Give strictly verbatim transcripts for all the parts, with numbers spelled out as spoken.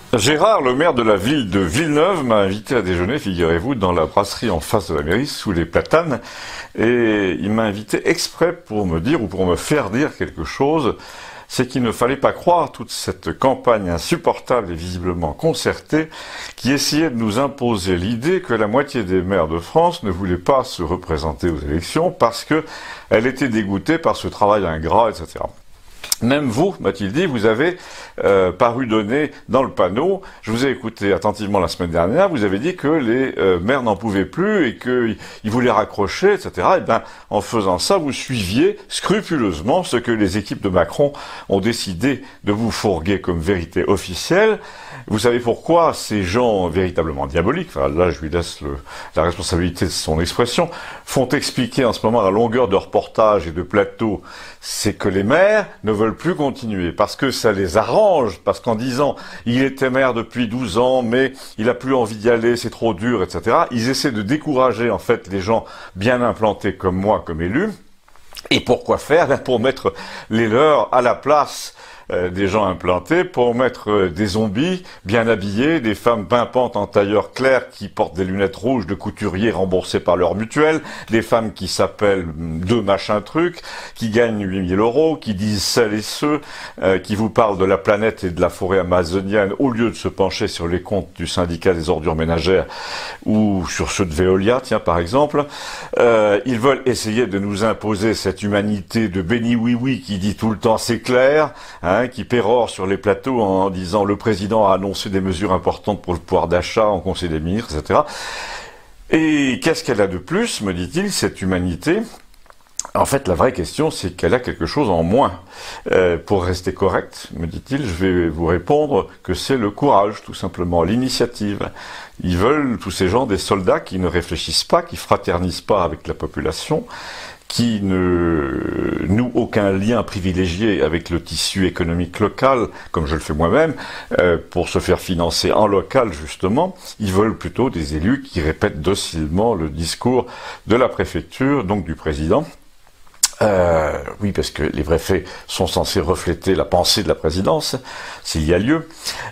Gérard, le maire de la ville de Villeneuve, m'a invité à déjeuner, figurez-vous, dans la brasserie en face de la mairie, sous les platanes. Et il m'a invité exprès pour me dire, ou pour me faire dire quelque chose, c'est qu'il ne fallait pas croire toute cette campagne insupportable et visiblement concertée qui essayait de nous imposer l'idée que la moitié des maires de France ne voulaient pas se représenter aux élections parce qu'elle était dégoûtée par ce travail ingrat, et cetera. Même vous, m'a-t-il dit, vous avez euh, paru donner dans le panneau, je vous ai écouté attentivement la semaine dernière, vous avez dit que les euh, maires n'en pouvaient plus et qu'ils voulaient raccrocher, et cetera. Et bien, en faisant ça, vous suiviez scrupuleusement ce que les équipes de Macron ont décidé de vous fourguer comme vérité officielle. Vous savez pourquoi ces gens véritablement diaboliques, enfin là je lui laisse le, la responsabilité de son expression, font expliquer en ce moment à longueur de reportages et de plateaux, c'est que les maires ne veulent plus continuer, parce que ça les arrange, parce qu'en disant il était maire depuis douze ans, mais il a plus envie d'y aller, c'est trop dur, et cetera. Ils essaient de décourager en fait les gens bien implantés comme moi, comme élus. Et pourquoi faire? Pour mettre les leurs à la place Euh, des gens implantés, pour mettre euh, des zombies bien habillés, des femmes pimpantes en tailleur clair qui portent des lunettes rouges de couturier remboursées par leur mutuelle, des femmes qui s'appellent deux machins trucs, qui gagnent huit mille euros, qui disent celles et ceux, euh, qui vous parlent de la planète et de la forêt amazonienne au lieu de se pencher sur les comptes du syndicat des ordures ménagères ou sur ceux de Veolia, tiens par exemple. Euh, ils veulent essayer de nous imposer cette humanité de béni oui oui qui dit tout le temps c'est clair, hein, qui pérore sur les plateaux en disant le président a annoncé des mesures importantes pour le pouvoir d'achat en Conseil des ministres, et cetera. Et qu'est-ce qu'elle a de plus, me dit-il, cette humanité? En fait, la vraie question, c'est qu'elle a quelque chose en moins. Euh, pour rester correct, me dit-il, je vais vous répondre que c'est le courage, tout simplement, l'initiative. Ils veulent, tous ces gens, des soldats qui ne réfléchissent pas, qui fraternisent pas avec la population, qui ne nouent aucun lien privilégié avec le tissu économique local, comme je le fais moi-même, euh, pour se faire financer en local, justement. Ils veulent plutôt des élus qui répètent docilement le discours de la préfecture, donc du président. Euh, oui, parce que les vrais faits sont censés refléter la pensée de la présidence, s'il y a lieu.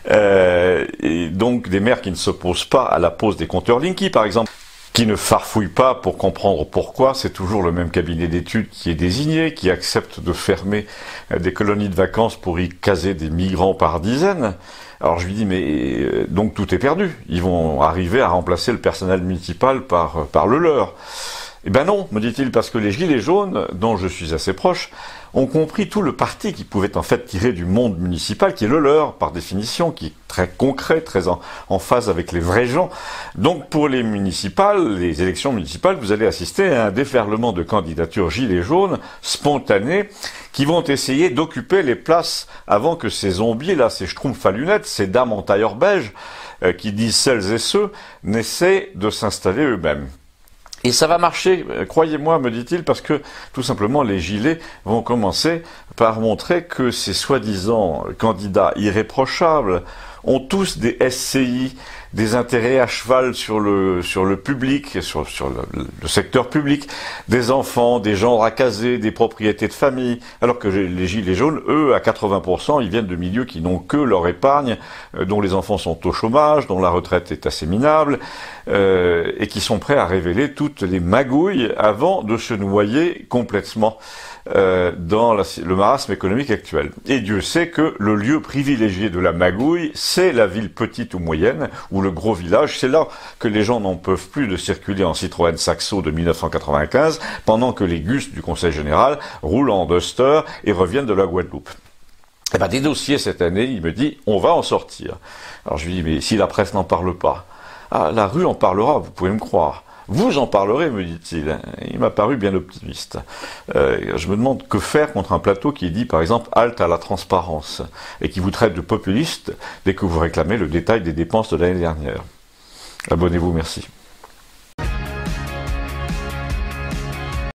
Euh, et donc des maires qui ne s'opposent pas à la pose des compteurs Linky, par exemple, qui ne farfouille pas pour comprendre pourquoi, c'est toujours le même cabinet d'études qui est désigné, qui accepte de fermer des colonies de vacances pour y caser des migrants par dizaines. Alors je lui dis, mais euh, donc tout est perdu, ils vont arriver à remplacer le personnel municipal par, par le leur. Eh ben non, me dit-il, parce que les gilets jaunes, dont je suis assez proche, ont compris tout le parti qu'ils pouvaient en fait tirer du monde municipal, qui est le leur, par définition, qui est très concret, très en, en phase avec les vrais gens. Donc pour les municipales, les élections municipales, vous allez assister à un déferlement de candidatures gilets jaunes spontanées qui vont essayer d'occuper les places avant que ces zombies, là, ces schtroumpfs à lunettes, ces dames en tailleur beige, euh, qui disent celles et ceux, n'essaient de s'installer eux-mêmes. Et ça va marcher, croyez-moi, me dit-il, parce que tout simplement les gilets vont commencer par montrer que ces soi-disant candidats irréprochables ont tous des S C I, des intérêts à cheval sur le, sur le public, sur, sur le, le secteur public, des enfants, des gens racasés, des propriétés de famille, alors que les gilets jaunes, eux, à quatre-vingts pour cent, ils viennent de milieux qui n'ont que leur épargne, euh, dont les enfants sont au chômage, dont la retraite est assez minable, euh, et qui sont prêts à révéler toutes les magouilles avant de se noyer complètement euh, dans la, le marasme économique actuel. Et Dieu sait que le lieu privilégié de la magouille, c'est la ville petite ou moyenne, ou le gros village. C'est là que les gens n'en peuvent plus de circuler en Citroën Saxo de mille neuf cent quatre-vingt-quinze, pendant que les gus du Conseil général roulent en Duster et reviennent de la Guadeloupe. Eh ben, des dossiers cette année, il me dit, on va en sortir. Alors je lui dis, mais si la presse n'en parle pas, ah, la rue en parlera, vous pouvez me croire. Vous en parlerez, me dit-il. Il m'a paru bien optimiste. Euh, je me demande que faire contre un plateau qui dit, par exemple, halte à la transparence, et qui vous traite de populiste dès que vous réclamez le détail des dépenses de l'année dernière. Abonnez-vous, merci.